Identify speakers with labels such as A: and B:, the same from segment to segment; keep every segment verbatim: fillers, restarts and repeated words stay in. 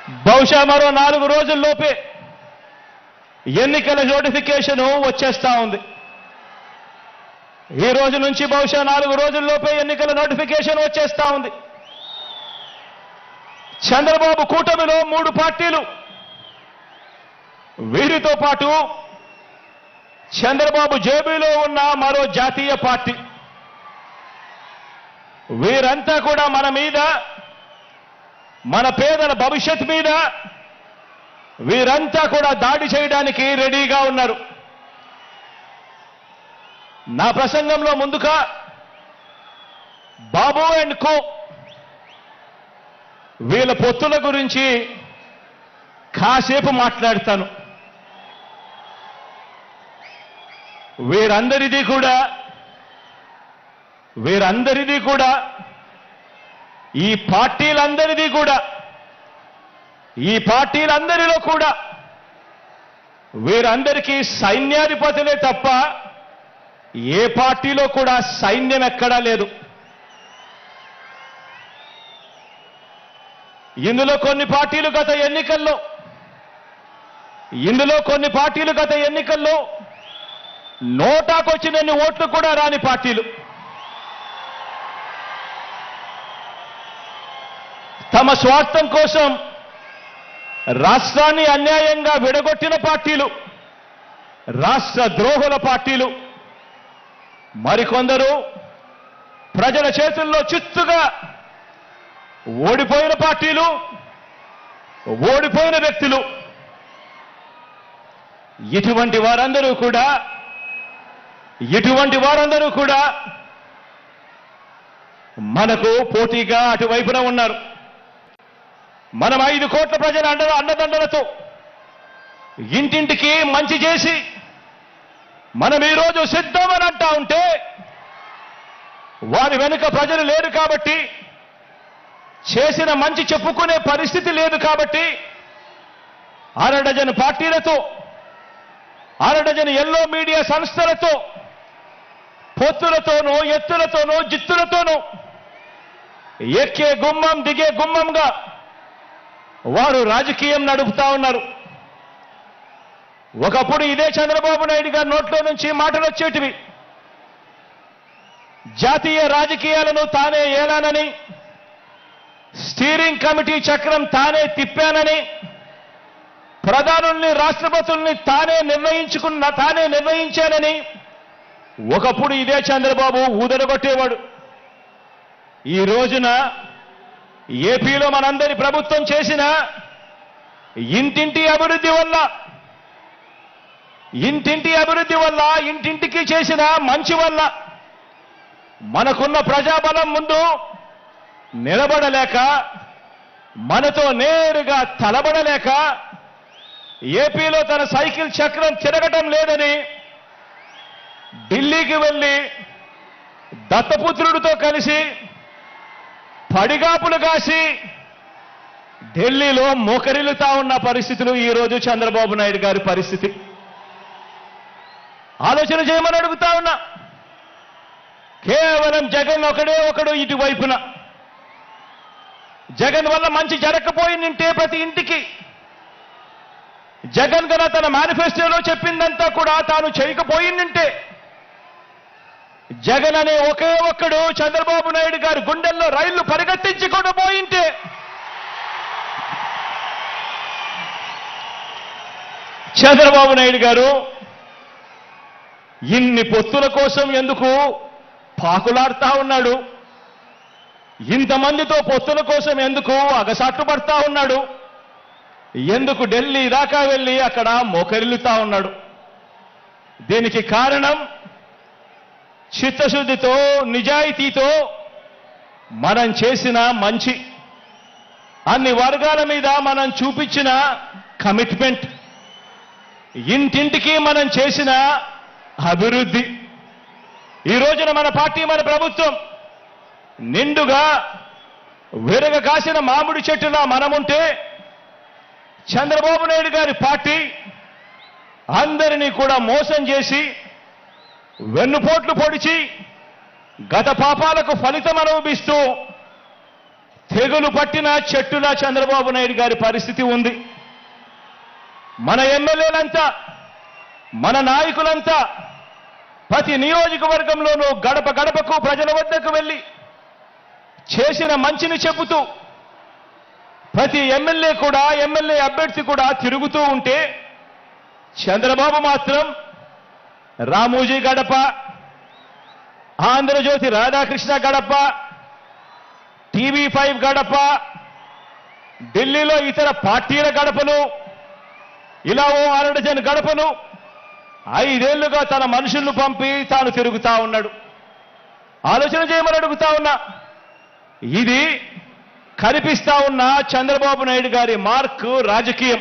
A: బహుశా మరో నాలుగు రోజుల్లోపే ఎన్నికల నోటిఫికేషన్ వచ్చేస్తా ఉంది. ఈ రోజు నుంచి బహుశా నాలుగు రోజుల్లోపే ఎన్నికల నోటిఫికేషన్ వచ్చేస్తా ఉంది. చంద్రబాబు కూటమిలో మూడు పార్టీలు, వీరితో పాటు చంద్రబాబు జేబీలో ఉన్న మరో జాతీయ పార్టీ, వీరంతా కూడా మన మీద, మన పేదల భవిష్యత్ మీద వీరంతా కూడా దాడి చేయడానికి రెడీగా ఉన్నారు. నా ప్రసంగంలో ముందుగా బాబు అండ్ కో వీళ్ళ పొత్తుల గురించి కాసేపు మాట్లాడతాను. వీరందరిది కూడా వీరందరిది కూడా ఈ పార్టీలందరిది కూడా ఈ పార్టీలందరిలో కూడా వీరందరికీ సైన్యాధిపతులే తప్ప ఏ పార్టీలో కూడా సైన్యం ఎక్కడా లేదు. ఇందులో కొన్ని పార్టీలు గత ఎన్నికల్లో ఇందులో కొన్ని పార్టీలు గత ఎన్నికల్లో నోటాకొచ్చినన్ని ఓట్లు కూడా రాని పార్టీలు, తమ స్వార్థం కోసం రాష్ట్రాన్ని అన్యాయంగా విడగొట్టిన పార్టీలు, రాష్ట్ర ద్రోహుల పార్టీలు, మరికొందరు ప్రజల చేతుల్లో చిత్తుగా ఓడిపోయిన పార్టీలు, ఓడిపోయిన వ్యక్తులు. ఇటువంటి వారందరూ కూడా ఇటువంటి వారందరూ కూడా మనకు పోటీగా అటువైపున ఉన్నారు. మనం ఐదు కోట్ల ప్రజల అండ అండదండలతో ఇంటింటికి మంచి చేసి మనం ఈరోజు సిద్ధమని అంటా ఉంటే, వారి వెనుక ప్రజలు లేరు కాబట్టి, చేసిన మంచి చెప్పుకునే పరిస్థితి లేదు కాబట్టి, అరడజన్ పార్టీలతో, అరడజన్ ఎల్లో మీడియా సంస్థలతో, పొత్తులతోనూ, ఎత్తులతోనూ, జిత్తులతోనూ ఎక్కే గుమ్మం దిగే గుమ్మంగా వారు రాజకీయం నడుపుతా ఉన్నారు. ఒకప్పుడు ఇదే చంద్రబాబు నాయుడు గారి నోట్లో నుంచి మాటలు వచ్చేటివి, జాతీయ రాజకీయాలను తానే ఏలానని, స్టీరింగ్ కమిటీ చక్రం తానే తిప్పానని, ప్రధానుల్ని, రాష్ట్రపతుల్ని తానే నిర్ణయించుకున్న తానే నిర్ణయించానని ఒకప్పుడు ఇదే చంద్రబాబు ఊదరగొట్టేవాడు. ఈ రోజున ఏపీలో మనందరి ప్రభుత్వం చేసిన ఇంటింటి అభివృద్ధి వల్ల ఇంటింటి అభివృద్ధి వల్ల ఇంటింటికి చేసిన మంచి వల్ల మనకున్న ప్రజాబలం ముందు నిలబడలేక, మనతో నేరుగా తలబడలేక, ఏపీలో తన సైకిల్ చక్రం తిరగటం లేదని ఢిల్లీకి వెళ్ళి దత్తపుత్రుడితో కలిసి పడిగాపులు కాసి ఢిల్లీలో మోకరిల్లుతా ఉన్న పరిస్థితులు ఈరోజు చంద్రబాబు నాయుడు గారి పరిస్థితి. ఆలోచన చేయమని అడుగుతా ఉన్నా. కేవలం జగన్ ఒకడే ఒకడు ఇటువైపున, జగన్ వల్ల మంచి జరగకపోయిందంటే ప్రతి ఇంటికి, జగన్ గన తన మేనిఫెస్టోలో చెప్పిందంతా కూడా తాను చేయకపోయిందంటే, జగన్ అనే ఒకే ఒక్కడు చంద్రబాబు నాయుడు గారి గుండెల్లో రైళ్లు పరిగెత్తించుకుండా పోయింటే, చంద్రబాబు నాయుడు గారు ఇన్ని పొత్తుల కోసం ఎందుకు పాకులాడుతా ఉన్నాడు, ఇంతమందితో పొత్తుల కోసం ఎందుకు అగసాట్లు పడతా ఉన్నాడు, ఎందుకు ఢిల్లీ దాకా వెళ్ళి అక్కడ మోకరిల్లుతా ఉన్నాడు? దీనికి కారణం చిత్తశుద్ధితో, నిజాయితీతో మనం చేసిన మంచి, అన్ని వర్గాల మీద మనం చూపించిన కమిట్మెంట్, ఇంటింటికి మనం చేసిన అభివృద్ధి. ఈ రోజున మన పార్టీ, మన ప్రభుత్వం నిండుగా విరగ కాసిన మామిడి చెట్టులా మనముంటే, చంద్రబాబు నాయుడు గారి పార్టీ అందరినీ కూడా మోసం చేసి, వెన్నుపోట్లు పొడిచి, గత పాపాలకు ఫలితం అనుభవిస్తూ తెగులు పట్టిన చెట్టులా చంద్రబాబు నాయుడు గారి పరిస్థితి ఉంది. మన ఎమ్మెల్యేలంతా, మన నాయకులంతా ప్రతి నియోజకవర్గంలోనూ గడప గడపకు ప్రజల వద్దకు వెళ్ళి చేసిన మంచిని చెబుతూ ప్రతి ఎమ్మెల్యే కూడా ఎమ్మెల్యే అభ్యర్థి కూడా తిరుగుతూ ఉంటే చంద్రబాబు మాత్రం రామోజీ గడప, ఆంధ్రజ్యోతి రాధాకృష్ణ గడప, టీవీ ఫైవ్ గడప, ఢిల్లీలో ఇతర పార్టీల గడపను, ఇలా ఓ అరడజన్ గడపను ఐదేళ్లుగా తన మనుషులను పంపి తాను తిరుగుతా ఉన్నాడు. ఆలోచన చేయమని అడుగుతా ఉన్నా. ఇది కనిపిస్తా ఉన్న చంద్రబాబు నాయుడు గారి మార్క్ రాజకీయం.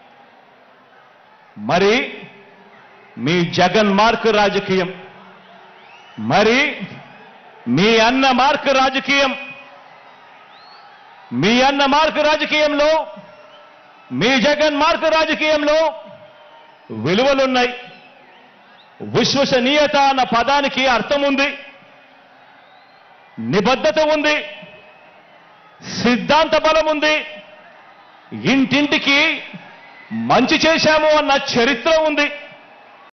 A: మరి మీ జగన్ మార్క్ రాజకీయం, మరి మీ అన్న మార్క్ రాజకీయం. మీ అన్న మార్క్ రాజకీయంలో, మీ జగన్ మార్క్ రాజకీయంలో విలువలున్నాయి. విశ్వసనీయత అన్న పదానికి అర్థం ఉంది, నిబద్ధత ఉంది, సిద్ధాంత బలం ఉంది, ఇంటింటికి మంచి చేశాము అన్న చరిత్ర ఉంది.